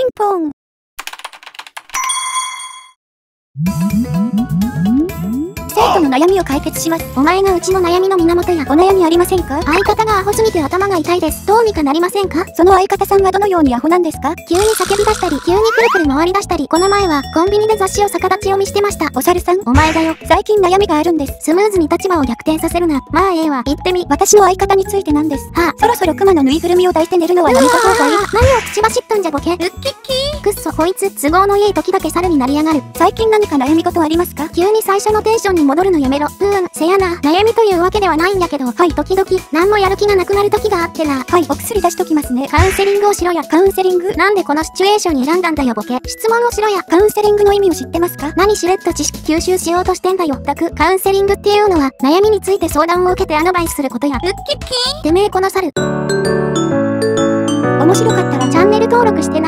ンポン。生徒の悩みを解決します。 お前がうちの悩みの源や。 お悩みありませんか？ 相方がアホすぎて頭が痛いです。どうにかなりませんか？ その相方さんはどのようにアホなんですか？ 急に叫び出したり、急にくるくる回り出したり、この前はコンビニで雑誌を逆立ち読みしてました。 お猿さん、 お前だよ。 最近悩みがあるんです。 スムーズに立場を逆転させるな。まあええわ、言ってみ。 私の相方についてなんです。 はあ、 そろそろクマのぬいぐるみを抱いて寝るのはやめた方がいい。 何を口走っとんじゃボケ。うっきっきー。くっそこいつ、都合のいい時だけ猿になりやがる。 最近何か悩み事ありますか？ 急に最初のテンションに戻るのやめろ。せやな。悩みというわけではないんやけど、はい、時々、何もやる気がなくなる時があってな。 はい、お薬出しときますね。 カウンセリングをしろや。 カウンセリング？ なんでこのシチュエーションに選んだんだよボケ。質問をしろや。 カウンセリングの意味を知ってますか？ 何しれっと知識吸収しようとしてんだよ。カウンセリングっていうのは、悩みについて相談を受けてアドバイスすることや。うっきっきー。てめえこの猿。 面白かったらチャンネル登録してね。